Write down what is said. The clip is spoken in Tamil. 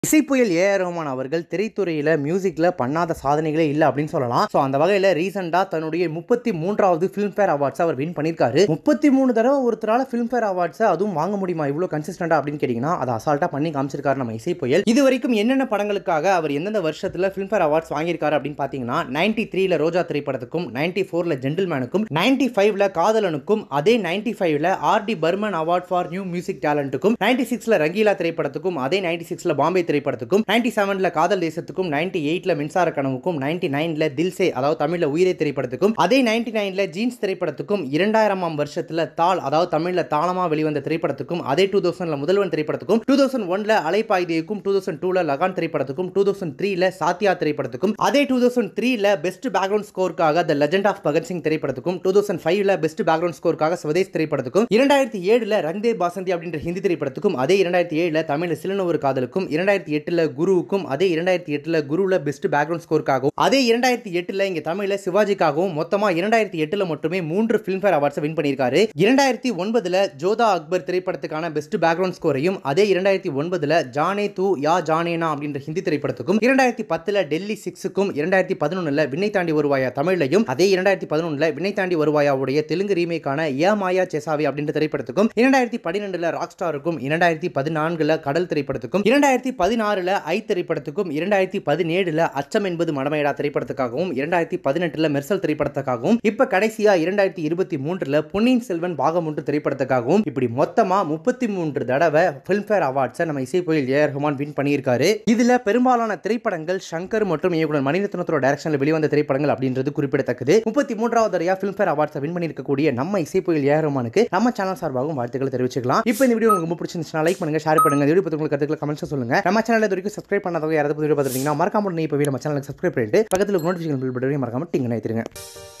இசைப்புயல் ஏஆர் ரஹ்மான் அவர்கள் திரைத்துறையில் மியூசிக்கில் பண்ணாத சாதனைகளே இல்லை அப்படின்னு சொல்லலாம். ஸோ அந்த வகையில் ரீசெண்டாக தன்னுடைய 33வது ஃபிலிம்ஃபேர் அவார்ட்ஸ் அவர் வின் பண்ணியிருக்காரு. 33 தடவை ஒருத்தரால் ஃபிலிம்ஃபேர் அவார்ட்ஸை அதுவும் வாங்க முடியுமா இவ்வளோ கன்சிஸ்டண்டாக அப்படின்னு கேட்டிங்கன்னா அதை அசால்ட்டாக பண்ணி காமிச்சிருக்காரு நம்ம இசைப்புயல். இது வரைக்கும் என்னென்ன படங்களுக்காக அவர் எந்தெந்த வருஷத்தில் ஃபிலிம்ஃபேர் அவார்ட்ஸ் வாங்கியிருக்காரு அப்படின்னு பார்த்தீங்கன்னா 93ல் ரோஜா திரைப்படத்துக்கும், 94ல் ஜென்டில்மேனுக்கும், 95ல் காதலனுக்கும், அதே 95ல் RD Burman award for new music டேலண்ட்டுக்கும், 96ல் ரங்கீலா திரைப்படத்துக்கும், அதே 96ல் பாம்பே திரைப்படத்துக்கும், 97ல காதல் தேசத்துக்கும், 98ல மின்சார கனவுக்கும், 99ல தில்சே அதாவது தமிழ்ல உயிரே திரைப்படத்துக்கும், அதே 99ல ஜீன்ஸ் திரைப்படத்துக்கும், 2000ஆம் வருஷத்துல தாள் அதாவது தமிழ்ல தாளமா வெளிவந்த திரைப்படத்துக்கும், அதே 2000ல முதல்வன் திரைப்படத்துக்கும், 2001ல அலைப்பாய்தேக்கும், 2002ல லகான் திரைப்படத்துக்கும், 2003ல சாத்தியா திரைப்படத்துக்கும், அதே 2003ல பெஸ்ட் பேக்ரவுண்ட் ஸ்கோருக்காக the legend of Bhagat Singh திரைப்படத்துக்கும், 2005ல பெஸ்ட் பேக்ரவுண்ட் ஸ்கோருக்காக ஸ்வதேஷ் திரைப்படத்துக்கும், 2007ல ரங்தே பாசந்தி அப்படின்ற ஹிந்தி திரைப்படத்துக்கும், அதே 2007ல தமிழ்ல சிலன ஒரு காதலுக்கும், 2008ல குருவுக்கும், அதே 2008ல குருல பெஸ்ட் பேக்ரவுண்ட் ஸ்கோருக்காகவும், அதே 2008ல இங்க தமிழ்ல சிவாஜிக்காகவும் மொத்தமா 2008ல மட்டுமே 3 ஃபிலிம்ஃபேர் அவார்ட்ஸ் வின் பண்ணியிருக்காரு. 2009ல ஜோதா அக்பர் திரைப்படத்துக்கான பெஸ்ட் பேக்ரவுண்ட் ஸ்கோரையும், அதே 2009ல ஜானே தூ யா ஜானேனா அப்படின்ற ஹிந்தி திரைப்படத்துக்கும், 2010ல டெல்லி 6க்கும், 2011ல விண்ணை தாண்டி வருவாயா தமிழையும், அதே 2011ல விண்ணை தாண்டி வருவாயாவுடைய தெலுங்கு ரீமேக்கான யா மாயா செசாவி அப்படின்ற திரைப்படத்துக்கும், 2012ல ராக் ஸ்டாருக்கும், 2014ல கடல் திரைப்படத்துக்கும், 2016ல ஐ திரைப்படத்துக்கும், 2017ல அச்சம் என்பது மடமையடா திரைப்படத்துக்காகவும், 2018ல மெர்சல் திரைப்படத்துக்காகவும், இப்ப கடைசியா 2023ல பொன்னியின் செல்வன் பாகம் 1 திரைப்படத்துக்காகவும் இப்படி மொத்தமா 33 தடவை ஃபிலிம்ஃபேர் அவார்ட்ஸை நம்ம இசைப்புயல் ஏஆர் ரஹ்மான் வின் பண்ணியிருக்காரு. இதுல பெரும்பாலான திரைப்படங்கள் சங்கர் மற்றும் இயக்குனர் மணிரத்னத்தோட டைரக்ஷன்ல வெளிவந்த திரைப்படங்கள் அப்படின்றது குறிப்பிடத்தக்கது. 33வது தடவையா ஃபிலிம்ஃபேர் அவார்ட்ஸை வின் பண்ணியிருக்கக்கூடிய நம்ம இசைப்புயல் ஏஆர் ரஹ்மானுக்கு நம்ம சேனல் சார்பாகவும் வாழ்த்துக்களை தெரிவிச்சுக்கலாம். இப்போ இந்த வீடியோ உங்களுக்கு ரொம்ப பிடிச்சிருந்துச்சுன்னா லைக் பண்ணுங்க, ஷேர் பண்ணுங்க. இந்த வீடியோ பத்தி உங்களுக்கு கருத்துக்களை கமெண்ட்ஸ் சொல்லுங்க. நம்ம சேனல் இது வரைக்கும் சப்ஸ்கிரைப் பண்ணாதவங்க யாராவது வீடியோ பார்த்துட்டீங்கன்னா மறக்காம இப்போ நம்ம சேனலுக்கு சப்ஸ்கிரைப் பண்ணிட்டு பக்கத்தில் நோட்டிஃபிகேஷன் பில் பட்டனையும் மறக்காம டிங் பண்ணிடுங்க.